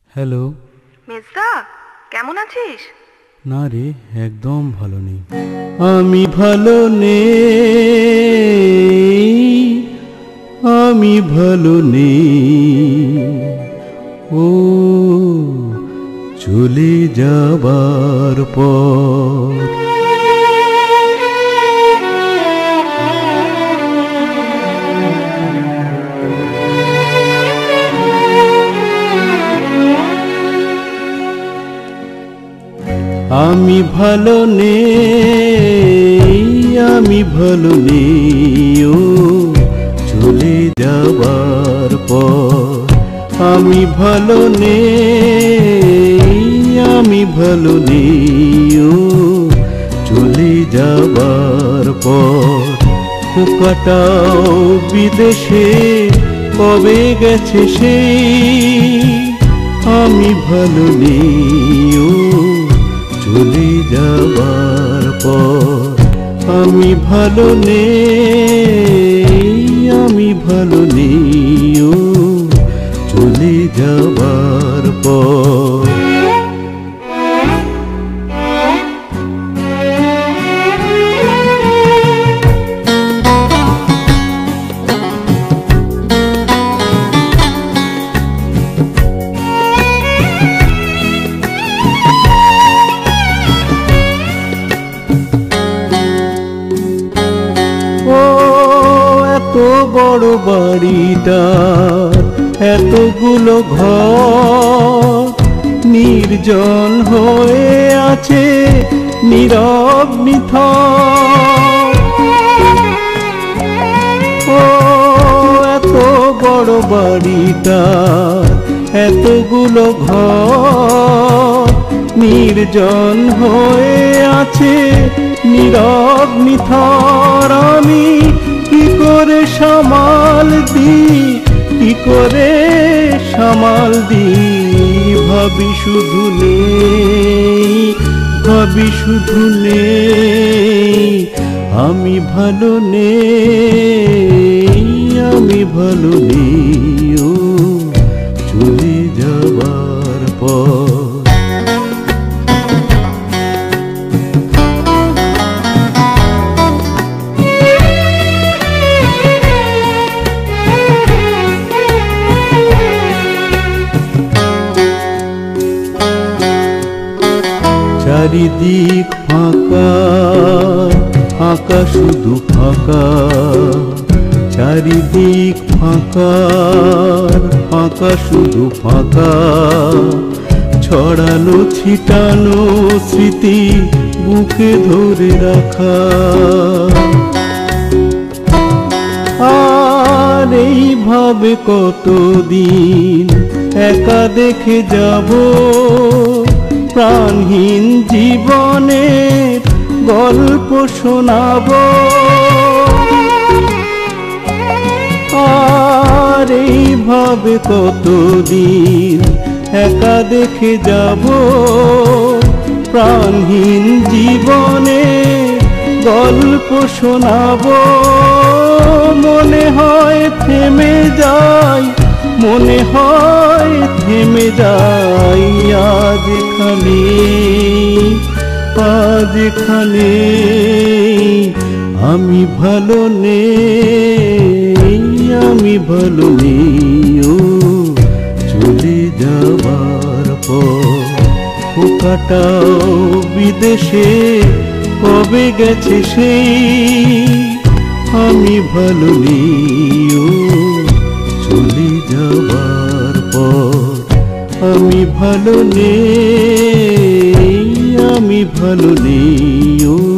Hello. মেজদা, কেমন আছিস? না রে, একদম ভালো নেই। আমি ভালো নেই, আমি ভালো নেই, ও চলে যাবার পর। আমি ভালো নেই, আমি ভালো নেই, ও চলে যাবার পর। আমি ভালো নেই, আমি ভালো নেই, ও চলে যাবার পর। পোকাটাও বিদেশে কবে গেছে সেই। আমি ভালো নেই, ও চলে যাবার পর। আমি ভালো নেই, আমি ভালো নেই, ও চলে যাবার পর। এত বড় বাড়িটা, এতগুলো ঘর, নির্জন হয়ে আছে নীরব নিথর। ও এত বড় বাড়িটা, এতগুলো ঘর, নির্জন হয়ে আছে নীরব নিথর। আমি কি করে সামাল দিই, কি করে সামাল দিই, ভাবি শুধু নেই, ভাবি শুধু নেই। আমি ভালো নেই, আমি ভালো নেই, ও চলে যাবার পর। চারিদিক ফাঁকা ফাঁকা, শুধু ফাঁকা। চারিদিক ফাঁকা ফাঁকা, শুধু ফাঁকা। ছড়ানো ছিটানো স্মৃতি বুকে ধরে রাখা। আর এইভাবে কতদিন একা দেখে যাব প্রাণহীন জীবনের গল্প শোনাব। আর এইভাবে কতদিন একা দেখে যাব প্রাণহীন জীবনের গল্প শোনাব। মনে হয় থেমে যাই, মনে হয় থেমে যাই, আজ এখানে, আজ এখানে। আমি ভালো নেই, আমি ভালো নেই, ও চলে যাবার পর। পোকাটাও বিদেশে কবে গেছে সেই। আমি ভালো নেই, ও চলে যাবার পর। আমি ভালো নেই, আমি ভালো নেই, ও